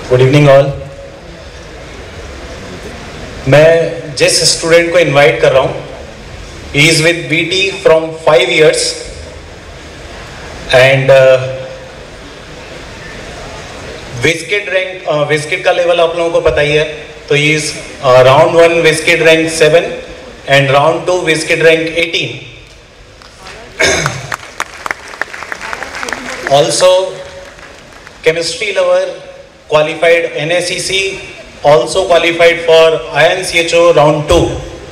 Good evening all. मैं जिस student को इनवाइट कर रहा हूँ, he is with BT from 5 years and विस्किट रैंक, विस्किट का लेवल आप लोगों को पता ही है, तो ही इज राउंड 1 विस्किट रैंक 7 एंड राउंड 2 विस्किट rank 18. Also chemistry lover, qualified NSEC, also qualified for INCHO round 2.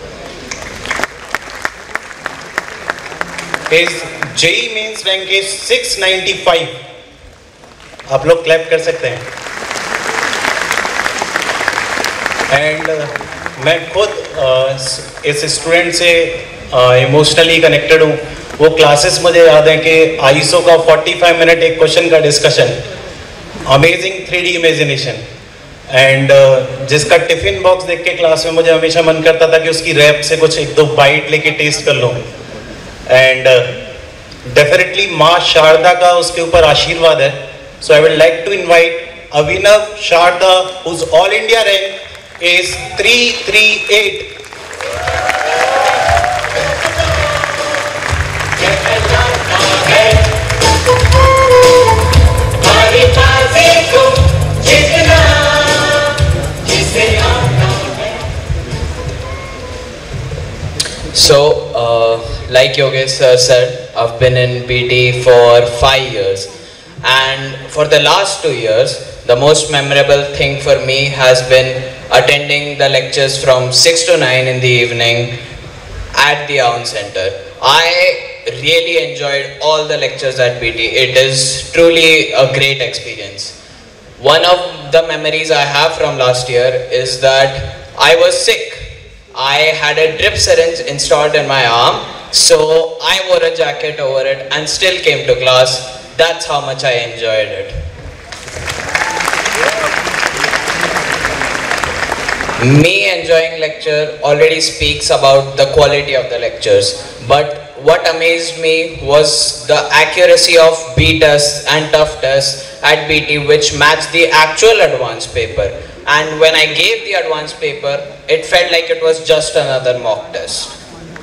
His JEE mains rank is 695. आप लोग क्लैप कर सकते हैं. एंड मैं खुद इस स्टूडेंट से इमोशनली कनेक्टेड हूँ. वो क्लासेस मुझे याद है कि ISO का 45 मिनट एक क्वेश्चन का discussion, amazing 3D imagination, and जिसका टिफिन बॉक्स देख के क्लास में मुझे हमेशा मन करता था कि उसकी रैप से कुछ 1-2 बाइट लेके टेस्ट कर लूँ. एंड डेफिनेटली माँ शारदा का उसके ऊपर आशीर्वाद है. So I would like to invite Abhinav Sharda, whose all India rank is 338. So, like Yogesh sir said, I've been in BT for 5 years, and for the last 2 years, the most memorable thing for me has been attending the lectures from 6 to 9 in the evening at the Aun Center. I really enjoyed all the lectures at BT. It is truly a great experience. One of the memories I have from last year is that I was sick. I had a drip syringe installed in my arm, so I wore a jacket over it and still came to class. That's how much I enjoyed it. Me enjoying lecture already speaks about the quality of the lectures, but what amazed me was the accuracy of B tests and tough tests at BT, which matched the actual advanced paper. And when I gave the advanced paper, it felt like it was just another mock test.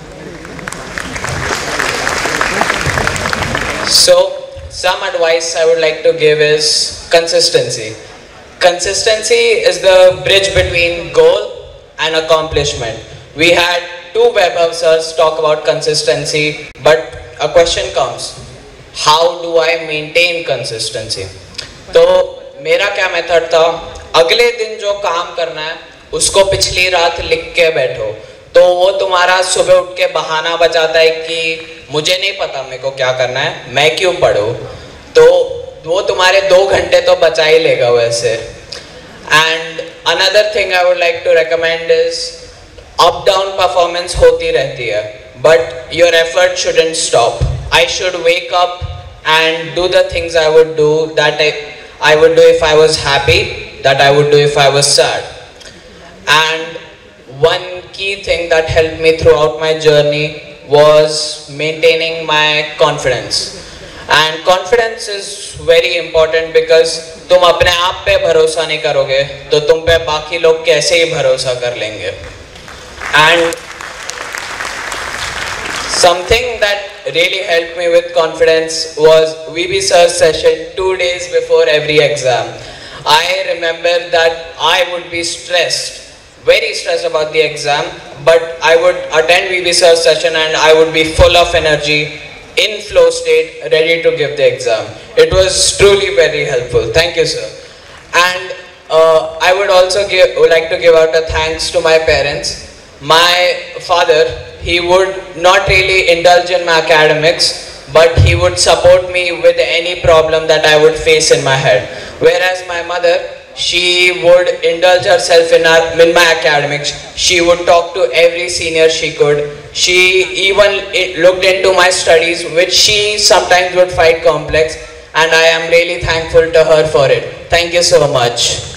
So, some advice I would like to give is consistency. Consistency is the bridge between goal and accomplishment. We had 2 web officers talk about consistency, but a question comes, how do I maintain consistency? तो मेरा क्या method था, अगले दिन जो काम करना है उसको पिछली रात लिख के बैठो, तो वो तुम्हारा सुबह उठ के बहाना बचाता है कि मुझे नहीं पता मेरे को क्या करना है, मैं क्यों पढूं, तो वो तुम्हारे 2 घंटे तो बचा ही लेगा वैसे. And another thing I would like to recommend is up down performance होती रहती है, but your effort shouldn't stop. I should wake up and do the things I would do that I would do if I was happy, that I would do if I was sad. And one key thing that helped me throughout my journey was maintaining my confidence. And confidence is very important because तुम अपने आप पे भरोसा नहीं करोगे तो तुम पे बाकी लोग कैसे ही भरोसा कर लेंगे. And something that really helped me with confidence was VB sir's session 2 days before every exam. I remember that I would be stressed, very stressed about the exam, but I would attend VB sir's session and I would be full of energy, in flow state, ready to give the exam. It was truly very helpful. Thank you, sir. And I would also like to give out a thanks to my parents. My father, he would not really indulge in my academics, but he would support me with any problem that I would face in my head. Whereas my mother, she would indulge herself in my academics. She would talk to every senior she could. She even looked into my studies, which she sometimes would find complex, and I am really thankful to her for it. Thank you so much.